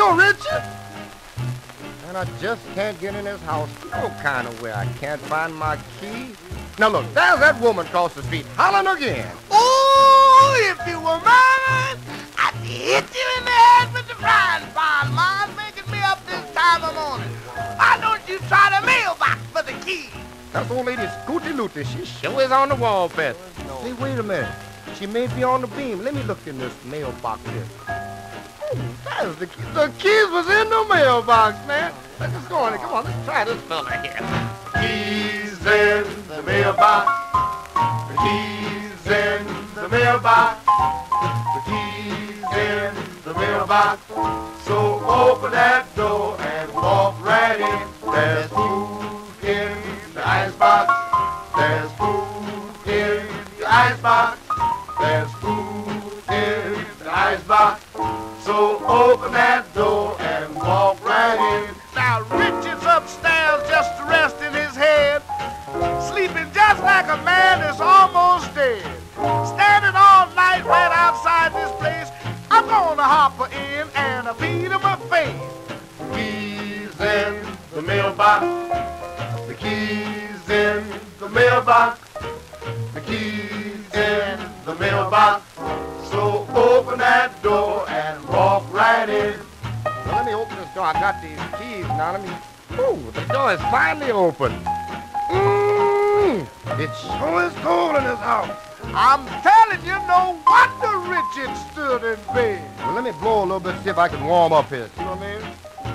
door, Richard. And I just can't get in this house no kind of way. I can't find my key. Now look, there's that woman across the street hollering again. Oh, if you were mine, I'd hit you in the head with the frying pan. Ma's making me up this time of morning. Why don't you try the mailbox for the key? That's old lady Scooty Looty. She sure is on the wall, Pet. Say, wait a minute. She may be on the beam. Let me look in this mailbox here. Oh, there's the keys. The keys was in the mailbox, man. Let's just go on. Come on, let's try this fella here. Keys in the mailbox. The keys in the mailbox. The keys in the mailbox. So open that door and walk right in. There's food in the icebox. There's food in the icebox. There's food in the icebox. So open that door and walk right in. Now, Richard's upstairs just resting his head, sleeping just like a man that's almost dead. Standing all night right outside this place, I'm gonna hop her in and feed him a face. Keys in the mailbox. The keys in the mailbox. The keys in the mailbox. So open that door and walk right in. Well, let me open this door. I got these keys now. Let me... Ooh, the door is finally open. It sure is cold in this house. I'm telling you, no wonder Richard stood in bed. Well, let me blow a little bit, see if I can warm up here. See what I mean?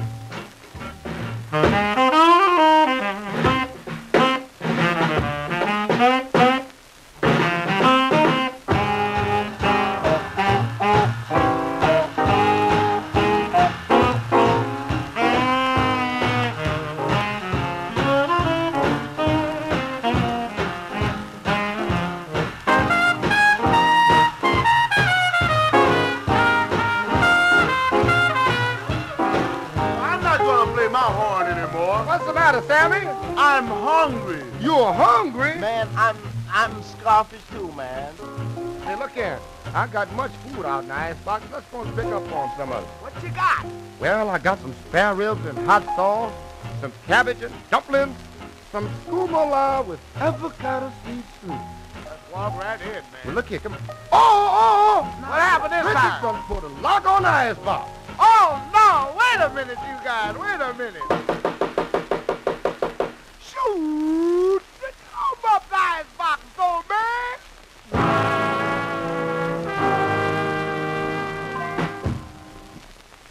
What's the matter, Sammy? I'm hungry. You're hungry? Man, I'm scarfish too, man. Hey, look here. I got much food out in the icebox. Let's go and pick up on some of it. What you got? Well, I got some spare ribs and hot sauce, some cabbage and dumplings, some scuba with avocado seed soup. Let's walk right in, man. Well, look here. Come on. Oh! What happened this Richard's time? done put a lock on the icebox. Oh, no. Wait a minute, you guys. Wait a minute.